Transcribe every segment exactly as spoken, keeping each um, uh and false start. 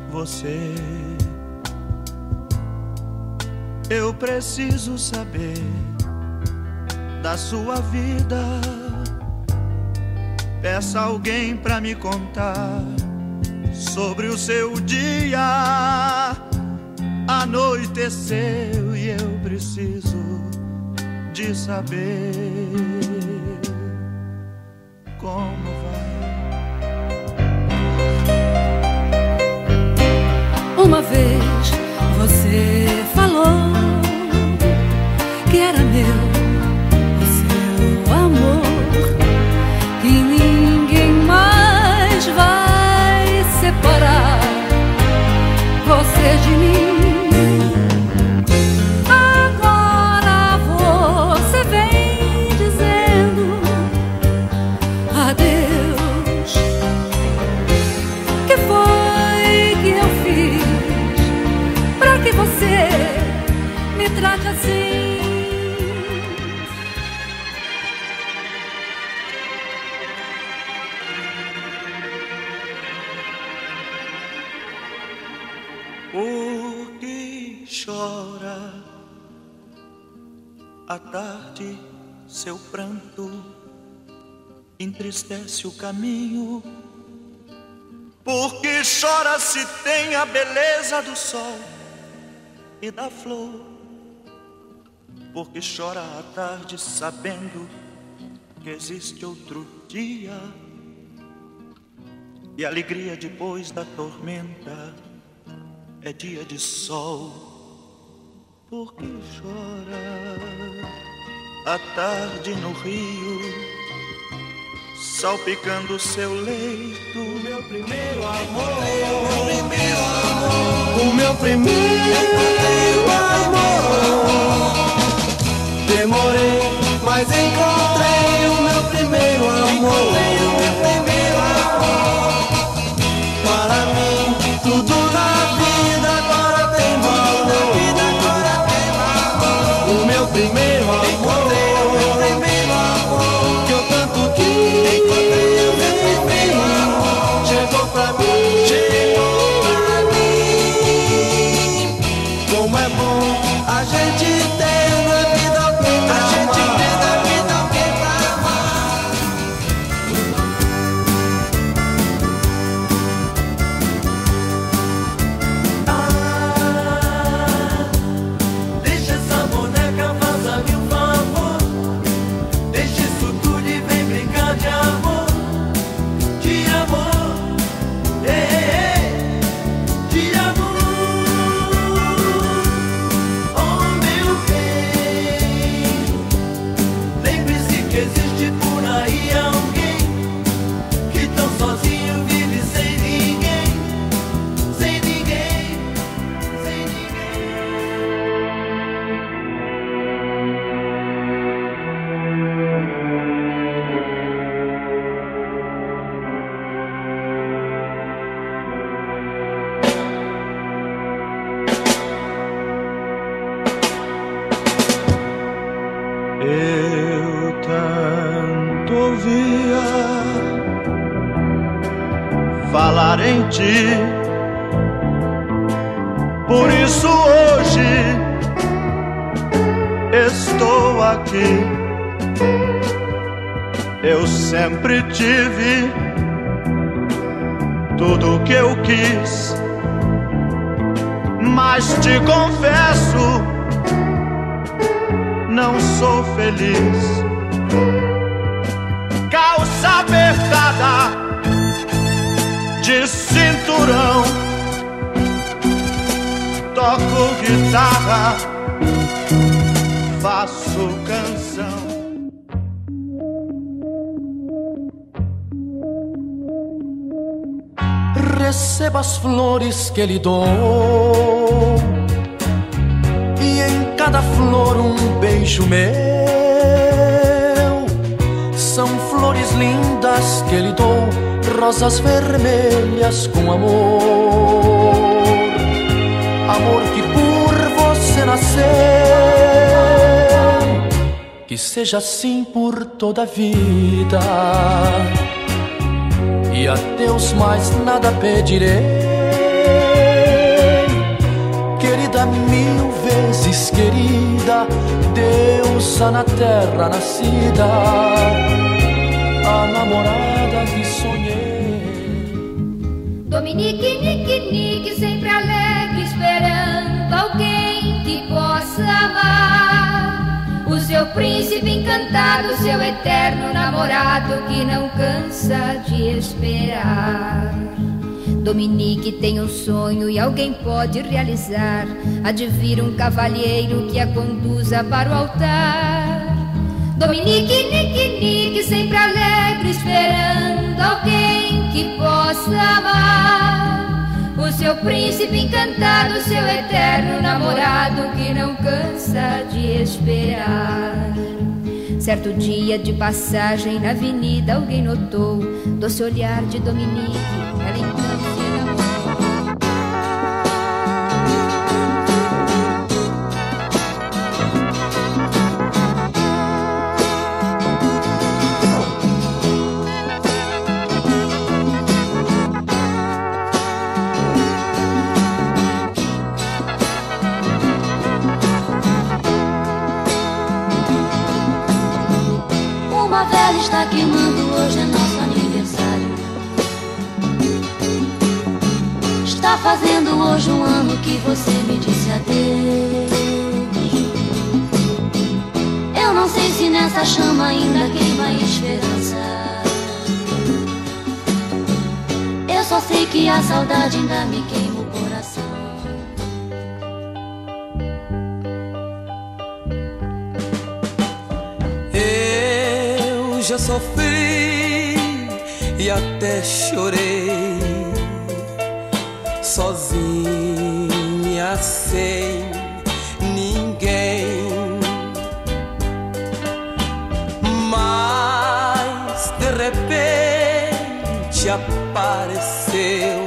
você. Eu preciso saber da sua vida. Peça alguém pra me contar sobre o seu dia. Anoiteceu e eu preciso de saber como vai. Uma vez você falou que era meu o seu amor, que ninguém mais vai separar você de mim. Agora você vem dizendo adeus. Que foi que eu fiz pra que você me trate assim? Por que chora à tarde? Seu pranto entristece o caminho. Por que chora se tem a beleza do sol e da flor? Por que chora à tarde sabendo que existe outro dia e a alegria depois da tormenta é dia de sol? Por que chora à tarde no rio, salpicando seu leito? O meu primeiro amor, o meu primeiro amor, o meu primeiro amor. Demorei, mas encontrei o meu primeiro amor. Para mim, tudo na vida agora tem valor. O meu primeiro amor, que eu tanto quis, chegou pra mim, chegou pra mim. Como é bom a gente ter na vida alguém pra amar. A gente ter na vida alguém pra amar. Ah, deixa essa boneca, faça-me um favor. Deixa isso tudo e vem brincar de amor. De amor, ei, ei, ei, de amor. Oh meu bem, lembre-se que existe por aí alguém que tão sozinho vive sem ninguém, sem ninguém, sem ninguém. Eu tanto ouvia falar em ti, por isso hoje estou aqui. Eu sempre tive tudo o que eu quis, mas te confesso, não sou feliz. Calça apertada de cinturão, toco guitarra, faço canção. Receba as flores que lhe dou, e em cada flor um beijo meu. São flores lindas que lhe dou, rosas vermelhas com amor. Amor que por você nasceu, que seja assim por toda a vida. E a Deus mais nada pedirei, Querida, mil vezes querida, deusa na terra nascida, a namorada que sonhei. Dominique, Nique, Nique, sempre alegre, esperando alguém que possa amar. O seu príncipe encantado, seu eterno namorado que não cansa de esperar. Dominique tem um sonho e alguém pode realizar. Há de vir um cavalheiro que a conduza para o altar. Dominique, Nique, Nique, sempre alegre, esperando alguém que possa amar. O seu príncipe encantado, seu eterno namorado que não cansa de esperar. Certo dia de passagem na avenida alguém notou doce olhar de Dominique, ela então se enamorou. Está queimando, hoje é nosso aniversário. Está fazendo hoje um ano que você me disse adeus. Eu não sei se nessa chama ainda queima a esperança. Eu só sei que a saudade ainda me queima o coração. Já sofri e até chorei, sozinha, sem ninguém. Mas de repente apareceu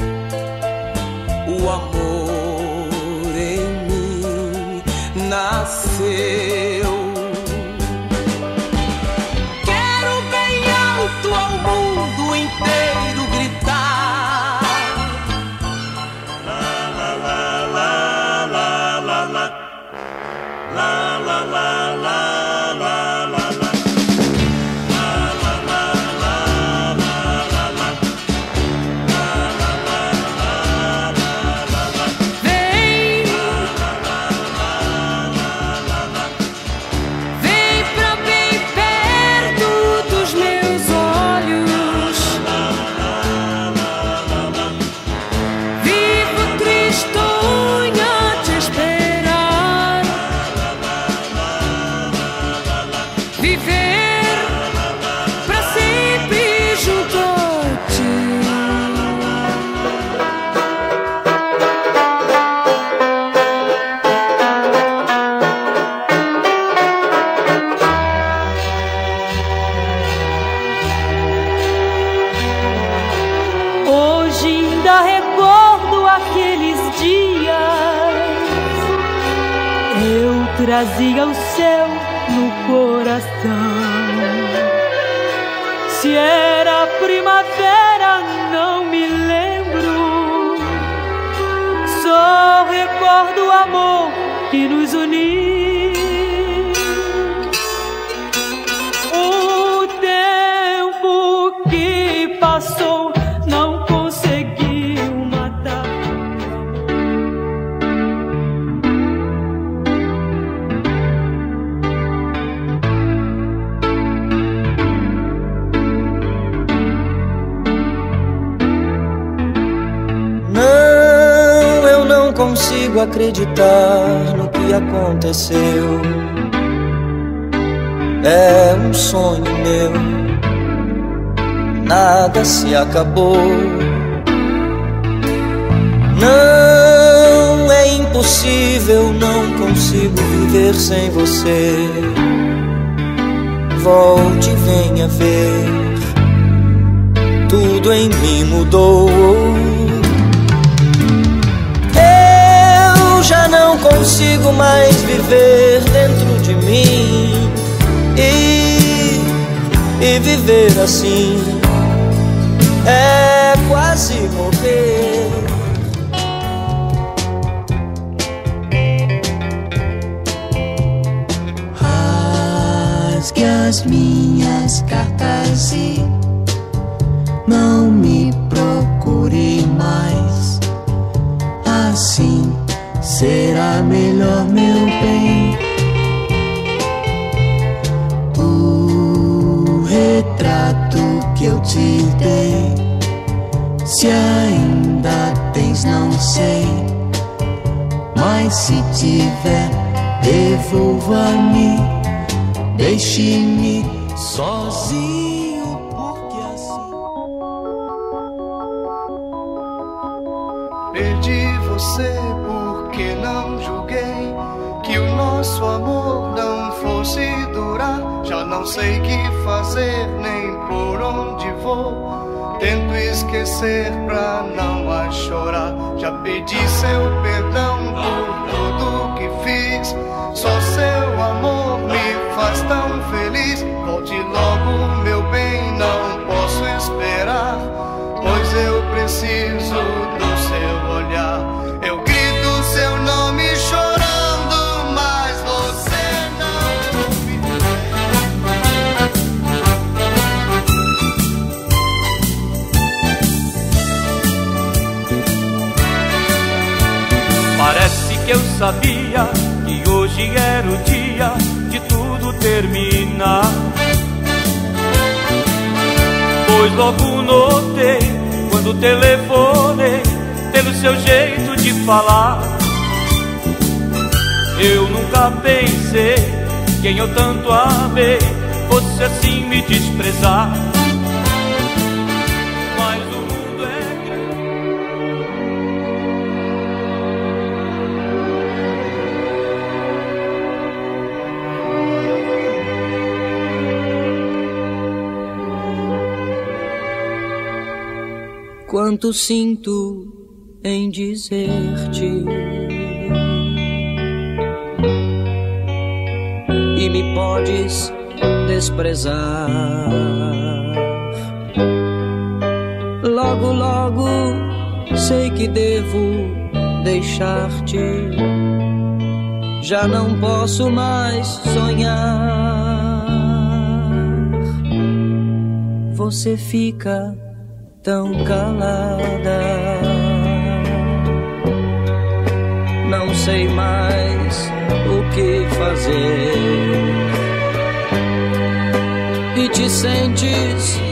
o amor em mim, nasceu. Ao mundo inteiro gritar. La la la la la la la la la la la la la la. Trazia o céu no coração. Se era primavera, não me lembro. Só recordo o amor que nos uniu. O tempo que passou não conseguiu matar. Consigo acreditar no que aconteceu. É um sonho meu, nada se acabou. Não é impossível, não consigo viver sem você. Volte e venha ver, tudo em mim mudou. Já não consigo mais viver dentro de mim e, e viver assim é quase morrer. as minhas cartas e não me procure mais. Assim será melhor, meu bem. O retrato que eu te dei, se ainda tens, não sei, mas se tiver, devolva-me, deixe-me sozinho, porque assim perdi você porque não julguei que o nosso amor não fosse durar. Já não sei que fazer nem por onde vou, tento esquecer pra não a chorar. Já pedi seu perdão por tudo que fiz, só seu amor me faz tão feliz. Volte logo, meu bem, não posso esperar, pois eu preciso do seu olhar. Eu grito seu nome chorando, mas você não ouve. Parece que eu sabia que hoje era o dia de tudo terminar, pois logo notei quando telefonei pelo seu jeito de falar. Eu nunca pensei quem eu tanto amei fosse assim me desprezar. Mas o mundo é grande. quanto sinto em dizer-te, e me podes desprezar. Logo, logo sei que devo deixar-te, já não posso mais sonhar. Você fica tão calada, não sei mais o que fazer, e te sentes